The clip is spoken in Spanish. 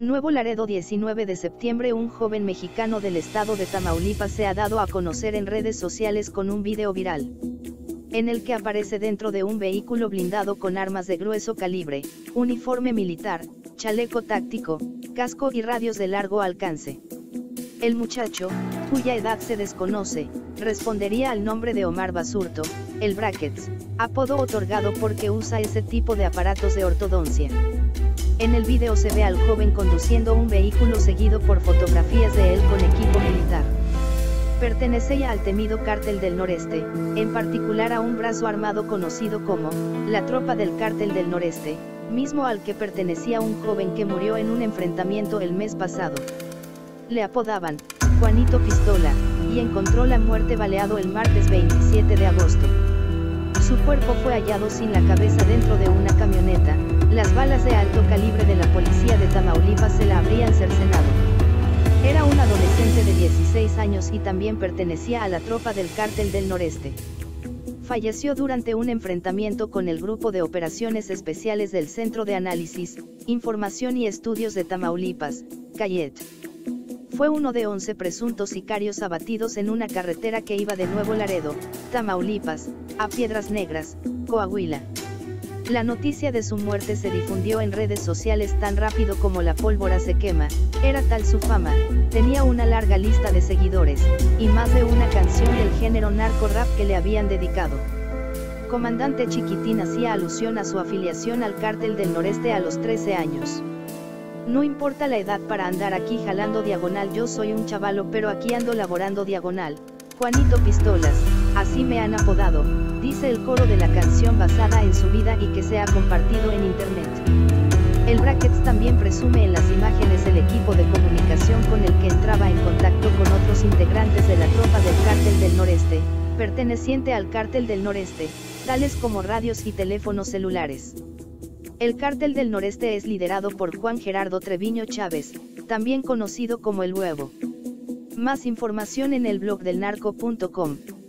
Nuevo Laredo, 19 de septiembre. Un joven mexicano del estado de Tamaulipas se ha dado a conocer en redes sociales con un video viral, en el que aparece dentro de un vehículo blindado con armas de grueso calibre, uniforme militar, chaleco táctico, casco y radios de largo alcance. El muchacho, cuya edad se desconoce, respondería al nombre de Omar Basurto, el Brackets, apodo otorgado porque usa ese tipo de aparatos de ortodoncia. En el video se ve al joven conduciendo un vehículo seguido por fotografías de él con equipo militar. Pertenecía al temido Cártel del Noreste, en particular a un brazo armado conocido como la Tropa del Cártel del Noreste, mismo al que pertenecía un joven que murió en un enfrentamiento el mes pasado. Le apodaban Juanito Pistola, y encontró la muerte baleado el martes 27 de agosto. Su cuerpo fue hallado sin la cabeza dentro de una camioneta. Las balas de alto calibre de la policía de Tamaulipas se la habrían cercenado. Era un adolescente de 16 años y también pertenecía a la tropa del Cártel del Noreste. Falleció durante un enfrentamiento con el Grupo de Operaciones Especiales del Centro de Análisis, Información y Estudios de Tamaulipas, CAIET. Fue uno de 11 presuntos sicarios abatidos en una carretera que iba de Nuevo Laredo, Tamaulipas, a Piedras Negras, Coahuila. La noticia de su muerte se difundió en redes sociales tan rápido como la pólvora se quema. Era tal su fama, tenía una larga lista de seguidores, y más de una canción del género narco-rap que le habían dedicado. Comandante Chiquitín hacía alusión a su afiliación al Cártel del Noreste a los 13 años. No importa la edad para andar aquí jalando diagonal, yo soy un chavalo pero aquí ando laborando diagonal. Juanito Pistolas, así me han apodado, dice el coro de la canción basada en su vida y que se ha compartido en internet. El Brackets también presume en las imágenes el equipo de comunicación con el que entraba en contacto con otros integrantes de la tropa del Cártel del Noreste, perteneciente al Cártel del Noreste, tales como radios y teléfonos celulares. El Cártel del Noreste es liderado por Juan Gerardo Treviño Chávez, también conocido como El Huevo. Más información en el blog del narco.com.